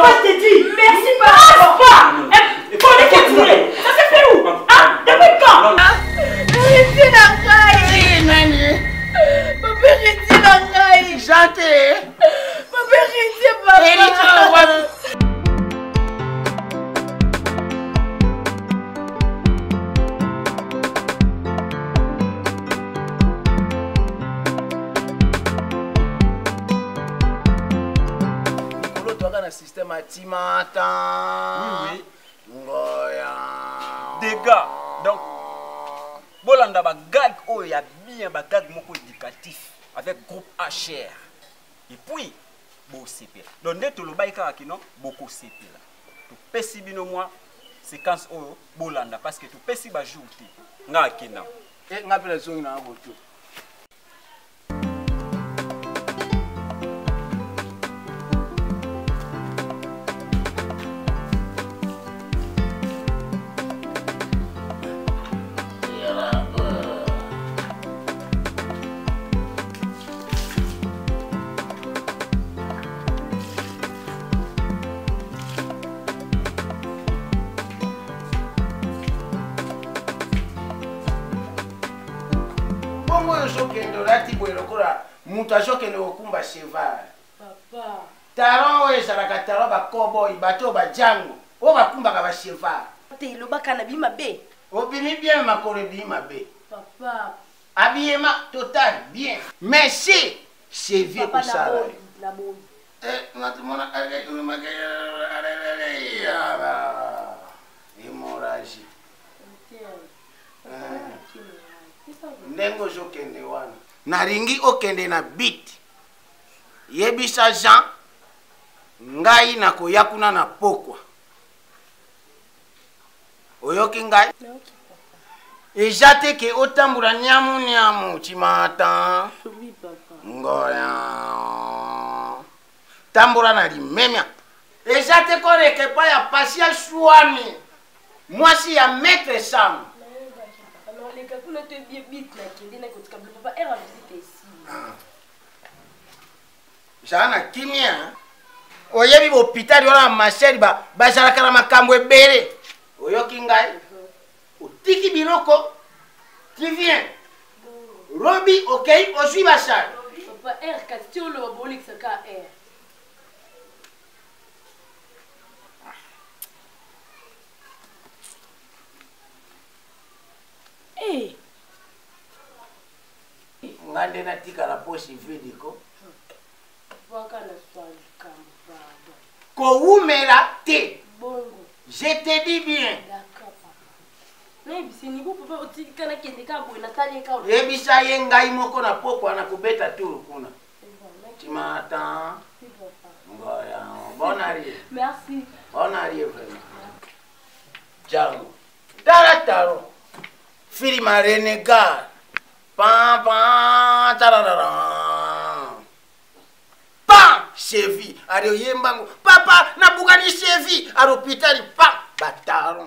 Papa, je t'ai dit. Merci, papa. Pas. Faut les quitter. Ça s'est fait où? Hein? Depuis quand? Arrêtez la caille. Nani? Papa, arrêtez la caille. Janté. Papa, arrêtez, papa. Système à Timata. Oui, oui. Des gars. Donc, Bolanda ba gag oh ya bien ba gag moko éducatif avec groupe HR. Et puis bo CP. Donc dès tout le baïka kino boko CP là. To pesi bino moi séquence oh Bolanda parce que to pesi ba jour ti. Nga kina. Et nga pela songi na boto. Mutajokende okumba cheval. Papa. Taron ezalaka taron ba cowboy bato ba jango. O bakumba ka ba cheval. Te lo bakana bima be. Obimi bien makore bima be. Papa. Habillement total bien. Merci. C'est vieux pour ça. La bonne. Matumona hémorragie. Nengo jokende wana. Naringi okende na bit. Yebisa Jean ngai na koyakuna na pokwa. Oyoki ngai? Ejate ke otambura nyamu chimata. Oui papa. Ngoya. Tambura na limemia. Ejate koreke pa ya pasia chouami. Moi si ya maître Sam. Alors les calculs te bit na kende na kotika papa elle a visité ici. Jana kimia. Oyebi hôpital wana macheri ba bazalaka na makambo ebele. Oyoki ngai? Otiki biloko. Tu viens. Robi okay, ozwi basal. Papa R question le bolik saka R. Eh. Ngande na tika la poche vidiko. Waka na swali kamba. Ko umela te. Bongo. Je te dis bien. D'accord papa. Na bisi ni bo papa otiki kana kende ka bo na tali ka. Yebisa ye ngai moko na poko na kubeta turu kuna. Timata. Ngoya. Bon arrière. Merci. Bon arrière vraiment. Django. Tarataro. Filima renégat. Pam pam tararara. Pam chevi. Ario yembango. Papa na bugani chevi. À l'hôpital pam bataron.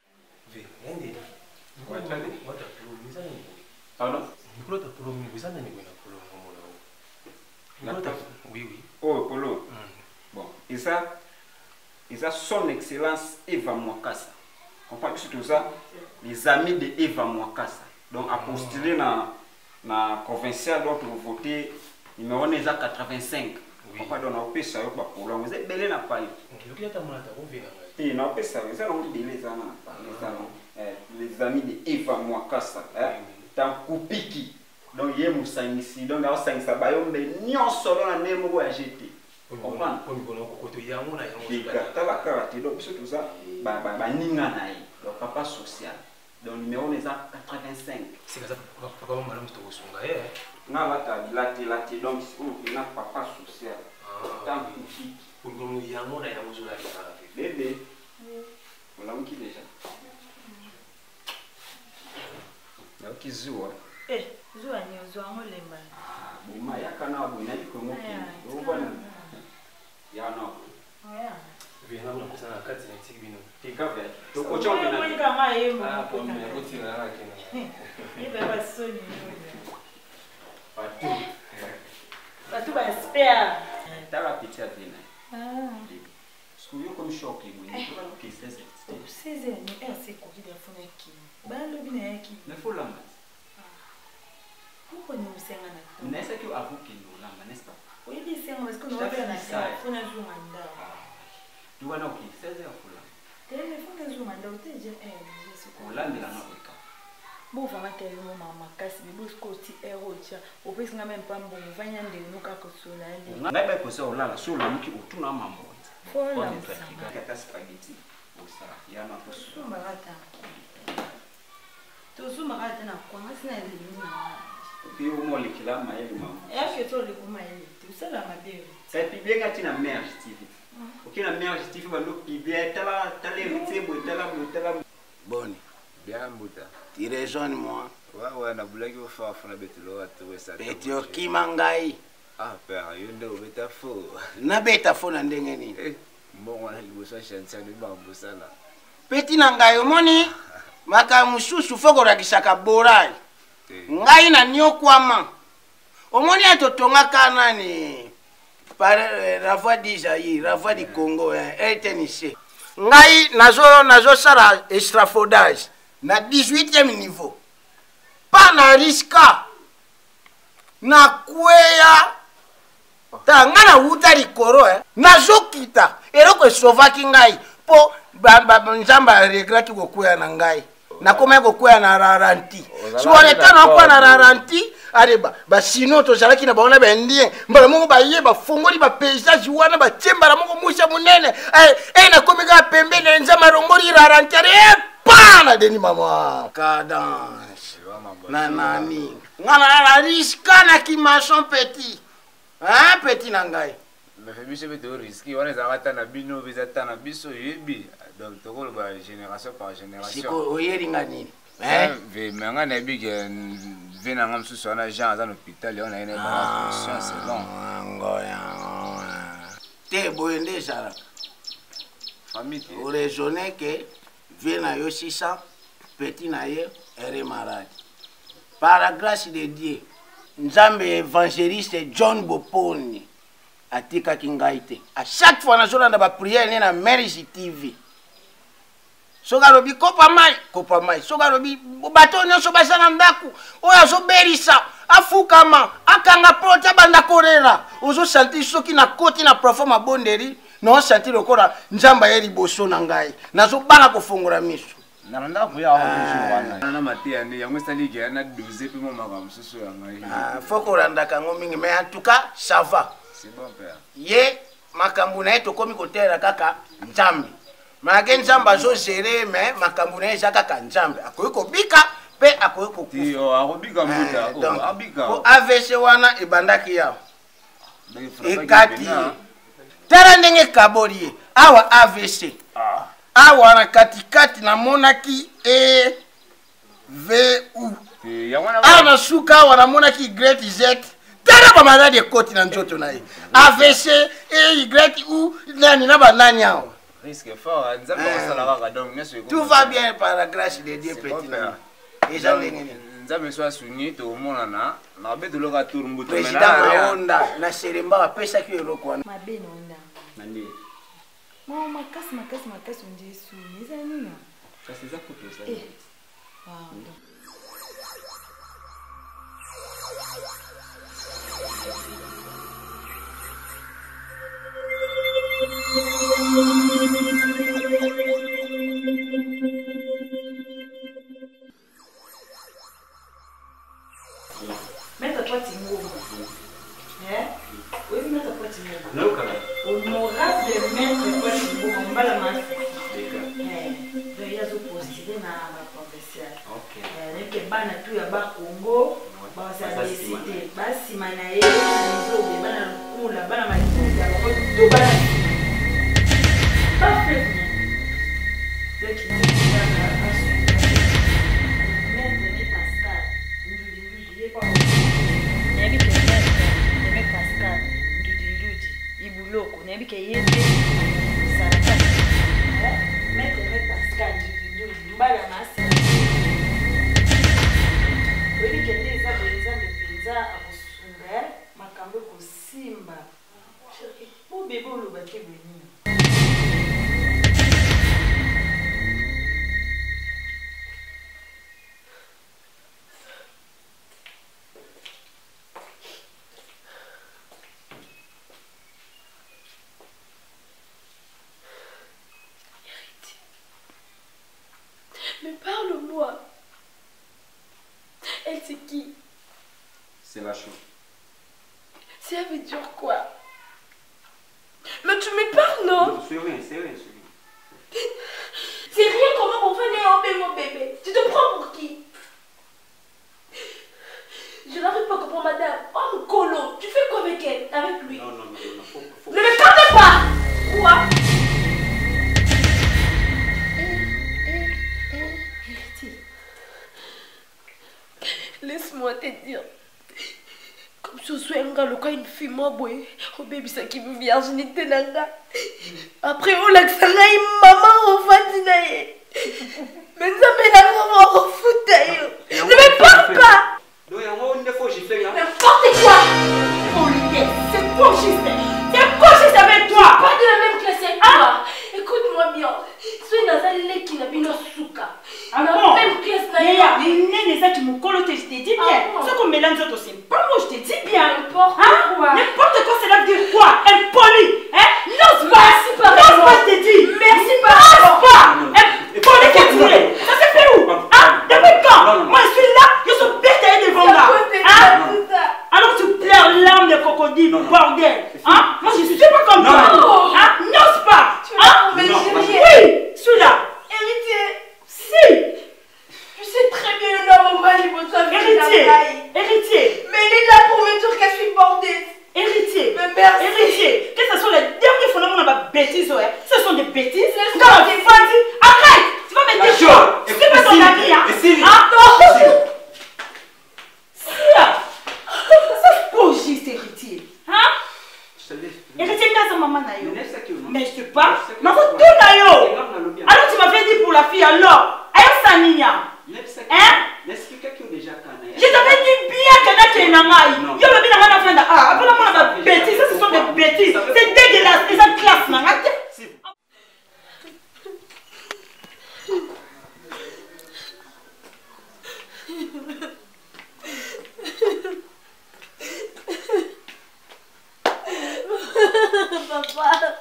Oui, oui. Oh, Polo. Bon, et ça, son excellence Eva Mwakasa. On parle surtout ça, les amis de Eva Mwakasa. Donc, à postuler dans la provinciale, donc, vous votez numéro 85. On parle dans le pays, ça va pour l'homme. Vous êtes belé dans le pays. Et non, ça, vous avez les amis de Eva Mwakasa. Dans Kupiki. Donc, il y a Moussangisi. Donc, il y a Bayombe. Nyon solo na nemo à jeter. Comprends? Donc, surtout ça, ninga naï. Donc, papa social. Donc, numéro 85. C'est ça, papa, madame, tu te souviens, eh? Non, là, donc, il y a papa social. Tant Kupiki. Pour nous, il y a un monde à Yamouzula. Bébé. On l'a qui déjà? Il y a qui joue, hein? Eh, Zoua ni Zoua Lemba. Buma yaka na buna iko moki. Ubona. Ya no. Oya. Vina na kusana kati na tigino. Tikave. To kochombe na. Wewe kama yemo. Ah, kwa mimi kuti na yake na. Ibe basoni. Patu. Batu ba spare. Tala picha tena. Ah. Soyez comme choqué, vous ne pouvez pas que 16 heures. 16 heures, mais elle s'est coupée de fond qui. Ben, le bien qui. Mais il faut la mettre. Pourquoi nous sommes en train? N'est-ce que avoue que nous la n'est-ce pas? Oui, mais c'est parce que nous avons un affaire. Faut un jour mandat. Tu vois, ok, 16 heures pour là. Il faut un jour mandat. Tu dis, je suis On l'a mis là dans le cas. Bon, vraiment, tellement maman casse, mais bouge côté héros, tiens. Au plus, n'a même pas bon, va y aller, nous, quand on s'en a. On a bien posé au là, sur la mouki, au tout dans ma mort. Faut la mettre. Spaghetti. Au ça, il y a un peu de tout marata. Tout ce marata n'a quoi, c'est un livre. Puis au moins, les kilos, ma yelle, maman. Et à que toi, le coup, tout ça, la ma belle. C'est puis bien quand tu as mère, Steve. Ok, la mère, Steve, va nous piber, t'as les ritiers, t'as Bonne. Bien, Mouta. Tu raisonnes, moi. Ouais, na boulaki au faire fond betelo à trouver ça. Petit okimangai. Ah, père, yonde au beta faux. Na beta fo na ndenge nini. Bon, on a liboso chantier de bambou ça là. Petit na ngai omoni maka mususu foko rakisaka borai. Ngai na nyokwama. Omoni atotonga kana ni par la voix d'Isaïe, la voix du Congo, RTNC. Ngai nazo sara estrafodage na 18e niveau. Pas na riska. Na kwea ta ngana wuta likoro nazo kita eloko esovaki ngai po nzamba regraki kokwea na ngai nakoma kokwea na raranti soaleta na kwa na raranti areba basino tozalaki na baona bendie mbala moko baye bafongoli ba paysage wana bachembala moko musha munene nakomi ka pembele nzamba rongoli raranti pana deni mama cadence na nani ngana la riska na kimason petit petit nangai. Mais fait biso beto risqué, on est arrêté na bino bizata na biso yebi. Donc toko ba génération par génération. Siko oyeringa nini? Ve manga na bi ke vena ngam susu na Jean dans l'hôpital on a une conscience c'est long. Ngoya. Te boyende sala. Famille. Au raisonner que vena yo 600 petit na ye est malade. Par la grâce de Dieu. Nzambe évangéliste John Boponi atika kingaite à chaque fois nazolanda ba prière na Mercy TV soka lobi kopa mai soka lobi bato nyonso basana ndaku oyo azoberisa afukama akanga prota banda korera ozo sentir soki na koti na performa bonderi no sentir lokola nzamba yeli boso na ngai nazobana kofongola miso nalanda kuya wana na matia ni yango sali ke na 12 pe mo maka mususu ya ngai faut qu'on rende kango mingi mais en tout cas ça va c'est bon père ye makambu na eto komi kotela kaka nzambe malake nzamba zo gérer mais makambu na eza kaka nzambe akoyi kobika pe akoyi kokufa yo akobika muta abika ko AVC wana ebandaki ya ekati tala ndenge kaboli awa AVC awa na katikati na monaki VU awa na suka awa na monaki YZ tala ba malade ekoti na nzoto na ye AVC YU nani na banani awa risque fort nzamba osala kaka donc tout va bien par la grâce de Dieu petit na eza ndenge nzambe so asuni tomonana na betelo ka tour mbuto président Onda na Seremba apesaki eloko wana mabe na onda Nandi. mama makasi onde suni eza nini Kasi za kutu sa. Meta kwa tingoma. Oui, meta kwa tingoma. Non kala. Honorable maître kwa tingoma mbala masi. D'accord. Donc yazo postulé na ba provincial. OK. Neke bana tu ya ba Congo, ba sa décider basi mana ye nzo be bana kula bana matunga ba tu bana. Parfait. Donc il y ibuloko nabike yende saraka mete Pascal ndudi mbala masi wewe kende za penza akusunga makambo kusimba po bebo lo bake sur quoi? Mais tu me parles, non? Non, c'est rien, c'est rien. C'est rien, comment on fait mon bébé? Tu te prends pour qui? Je n'arrive pas à comprendre, madame. Oh, mon colo, tu fais quoi avec elle? Avec lui? Non. Ne me parle pas! Quoi? Laisse-moi te dire. Comme si je suis un gars, le cas une fille, moi, boy. Oh, baby, ça qui me virginité, nanga. Après, on l'a que ça n'a maman, on va dire. Mais ça me l'a vraiment refoutu. Ne me parle pas! Donc, il y a un moment où il faut que j'y fais. N'importe quoi! Politesse, c'est quoi juste avec toi? Pas de la même classe avec toi. Écoute-moi bien. Sois dans un lait qui n'a pas de souka. Ah la bon? même classe n'a Yaya, les ça tu me colles, je t'ai dit bien. Ce qu'on mélange autres, c'est pas moi, je t'ai dit bien. N'importe quoi. N'importe quoi, cela veut dire quoi? Impoli. Hein? N'ose pas. Merci par N'ose pas, je t'ai dit. Merci par N'ose pas. Impoli que tu es. Ça s'est fait où? Hein? Depuis quand? Moi, je suis là, je suis bête devant là. Alors tu pleures l'âme de crocodile, bordel. Hein? Moi, je suis pas comme toi. Hein? N'ose pas. Hein? Mais oui, celui-là. Héritier. Si. Tu sais très bien le nom au mari pour toi. Héritier. Mais il est là pour me dire que je suis bordée. Héritier. Mais merci. Héritier. Que ce soit les derniers phénomènes de bêtises, ouais. Ce sont des bêtises. Laisse-moi Quand on dit, arrête. Tu vas mettre des choses. Tu fais pas ton avis, hein. Non. C'est pas juste héritier. Hein? Héritier, quand maman n'a eu. Mais je sais pas. Mais vous tout n'a eu. Alors tu m'avais dit pour la fille, alors. Aïe, ça nina. Hein? Je t'avais dit bien que tu es un maï. Je veux bien avoir un ah, après la bêtise, ce sont des bêtises. C'est dégueulasse. Les autres classes, man. Papa.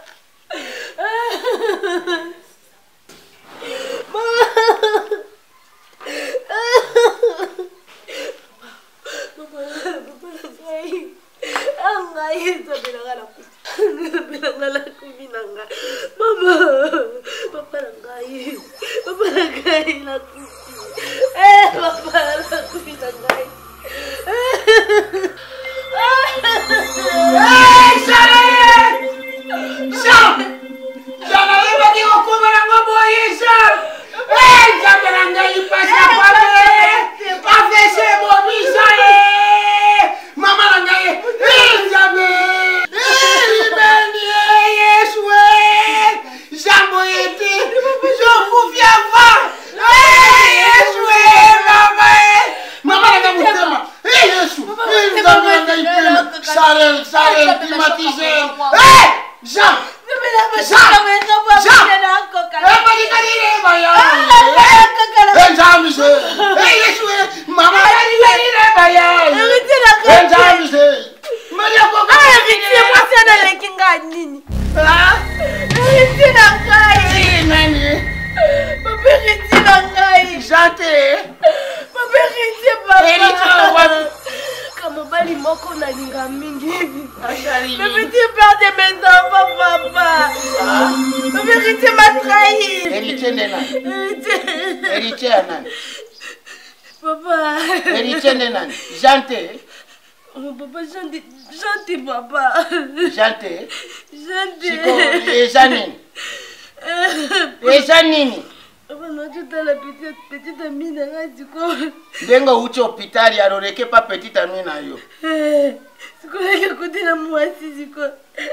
Janté. Oh papa, Janté papa. Janté. Janté. Et Janine. Et Janine. Papa, non, tu as la petite amie dans la du coup. Dengo uchi hôpital ya loreke pas petite amie na yo. C'est quoi le côté de moi si quoi?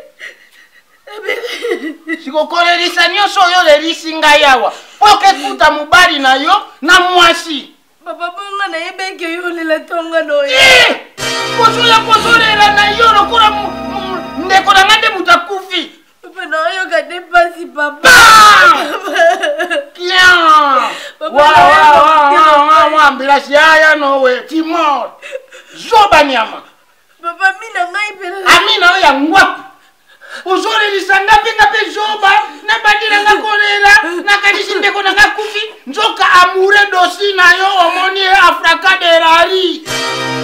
Sikokolelisa nyonso oyo lelisi ngai awa po ke kuta mobali na yo na mwasi. Papa bonga na yebeke yo lela tonga no ye. Kozolela na yo lokola ndeko na ngade mutakufi. Papa na yo ka depasi papa. Kian. Wa ambulance ya no we timor. Zoba nyama. Papa mina ngai pela. Amina ya ngwaku. Uzore lisanga pinga zoba na badira nga kolela na kanisi ndeko na kufi nzoka amure dosi na yo omoni Afrika de rari.